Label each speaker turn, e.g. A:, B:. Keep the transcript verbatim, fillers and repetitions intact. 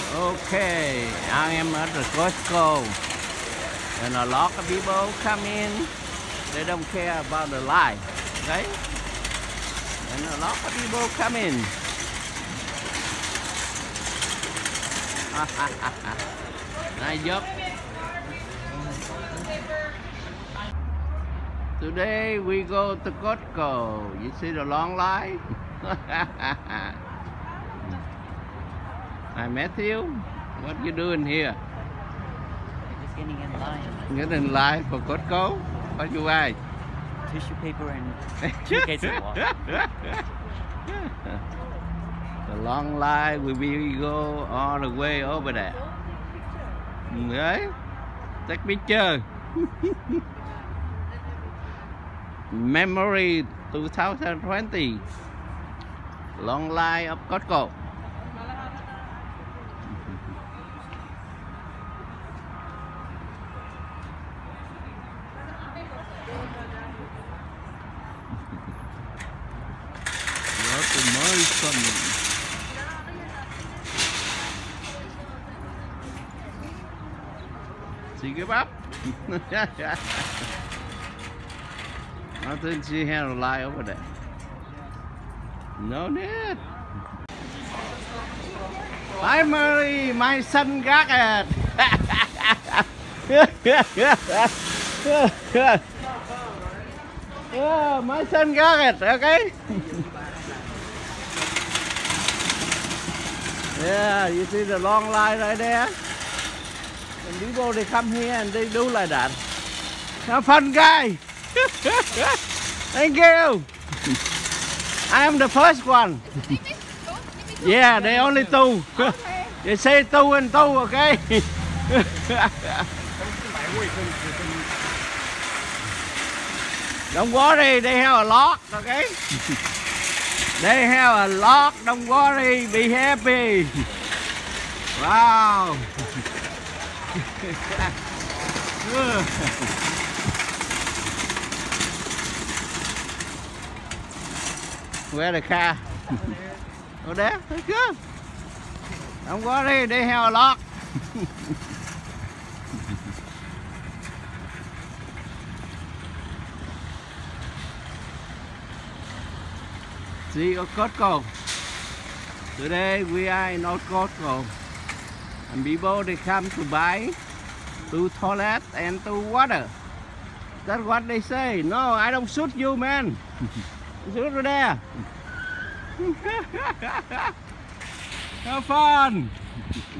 A: Okay, I am at the Costco, and a lot of people come in. They don't care about the line, okay? And a lot of people come in. Nice job. Today we go to Costco. You see the long line? Hi Matthew, what you doing here?
B: Just getting in line.
A: Getting in line for Costco? What you buy?
B: Tissue paper and two cases of water.
A: The long line will be go all the way over there. Đấy, take picture. Memory twenty twenty. Long line of Costco. She give up. I think she had a lie over there. No need. Hi Mary, my son got it. Yeah, my son got it, okay? Yeah, you see the long line right there? And people they come here and they do like that. Have fun, guy. Thank you. I am the first one. Yeah, they only two.
C: Okay.
A: They say two and two, okay? Don't worry, they have a lock, okay? They have a lock, don't worry, be happy. Wow. Where the car? Over there, that's good. Don't worry, they have a lock. See you Costco. Today we are in Old Costco. And people they come to buy to toilet and to water. That's what they say. No, I don't shoot you, man. Shoot over there. Have fun.